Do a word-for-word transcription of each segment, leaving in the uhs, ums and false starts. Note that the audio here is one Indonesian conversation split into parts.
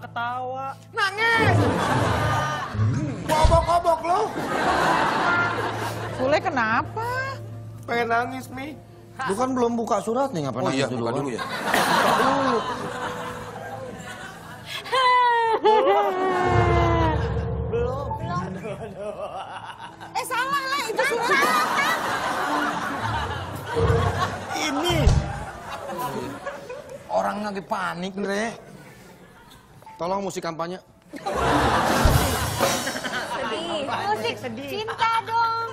ketawa. Nangis! Kobok-kobok lu. Sule kenapa? Pengen nangis, Mi. Lu kan belum buka surat nih, ngapain Oh nangis iya, dulu? buka dulu ya. Belum. Eh salah lah, itu surat. Ini orang lagi panik, Andre. Tolong musik kampanye. Sedih. Musik cinta dong.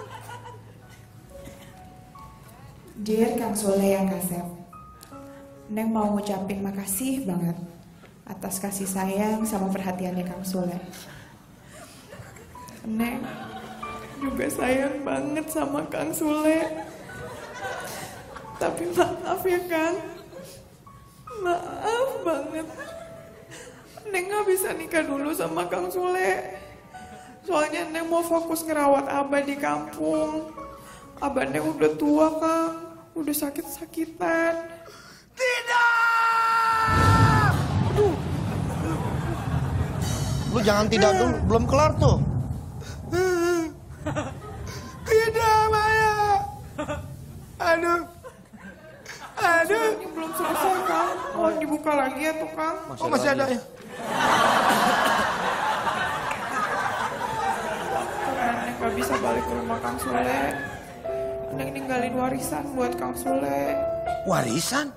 Dear Kang Sule yang Kasep, Neng mau ngucapin makasih banget atas kasih sayang sama perhatiannya Kang Sule. Neng juga sayang banget sama Kang Sule. Tapi maaf ya Kang, maaf banget. Neng gak bisa nikah dulu sama Kang Sule. Soalnya Neng mau fokus ngerawat Abah di kampung. Abah Neng udah tua Kang, udah sakit-sakitan. Tidak! Aduh. Lu jangan tidak dulu, belum kelar tuh. Tidak, Maya. Aduh. Aduh. Ini belum selesai Kang, mau dibuka lagi ya tuh Kang. Masih Oh, masih ada ya? Karena Neng gak bisa balik ke rumah Kang Sule, Neng ninggalin warisan buat Kang Sule. Warisan?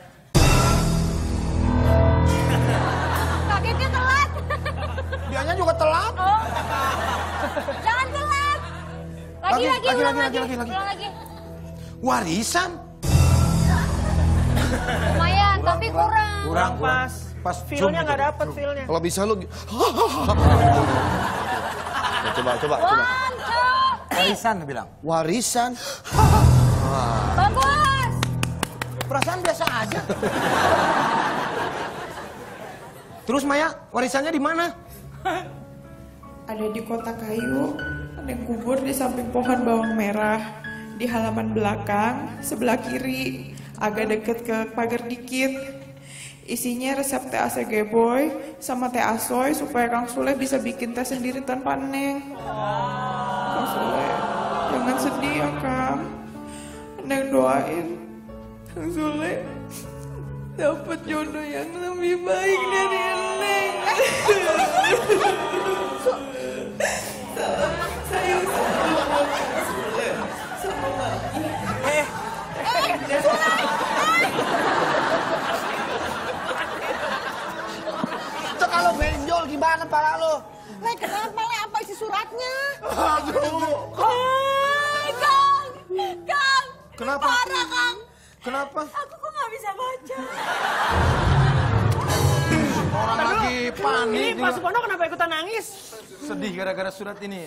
Kagetnya telat. Dianya juga telat. Oh. Jangan telat. Lagi, Lagi, lagi, lagi, ulang lagi, lagi, lagi, lagi. ulang lagi. Warisan? Lumayan, tapi kurang. Kurang pas. Pas Feel-nya zoom nggak gitu. dapet feel-nya. Kalau bisa lu... Ya, coba, coba, coba. One, two, three. Warisan dia bilang. Warisan? Bagus. Perasaan biasa aja. Terus Maya, warisannya di mana? Ada di kota kayu, Neng kubur di samping pohon bawang merah. Di halaman belakang, sebelah kiri, agak deket ke pagar dikit. Isinya resep teh A C G Boy sama teh Asoy supaya Kang Sule bisa bikin teh sendiri tanpa Neng. Kang Sule, jangan sedih ya Kang. Neng doain Kang Sule dapat jodoh yang lebih baik dari Neng. Sayang sama Kang Sule, sama Mami. Eh, Itu kalau benjol gimana pala lo? Le, kenapa Le? Apa isi suratnya? Aduh. Hai, Kang. Kang. Kenapa? Parah, Kang. Kenapa? Aku kok nggak bisa baca. Orang Ntar dulu. lagi panik. Ini juga. Pak Supono kenapa ikutan nangis? Sedih gara-gara surat ini.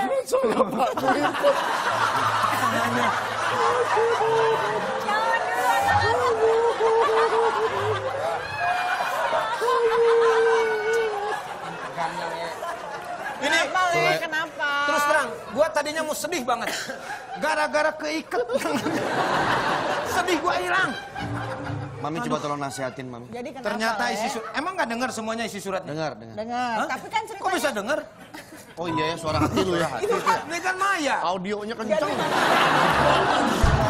Jangan dulu, anak-anak. Ini Kenapa Le? Sule. Kenapa? Terus terang, gua tadinya mau sedih banget. Gara-gara keiket. Sedih gua hilang. Mami coba tolong nasihatin Mami. Jadi kenapa Ternyata Le? isi surat. Emang nggak dengar semuanya isi suratnya? Dengar, dengar. Dengar, Hah? tapi kan Kok ceritanya... bisa dengar? Oh iya ya, suara hati lu ya. Itu kan, ini kan Maya. Audionya kenceng.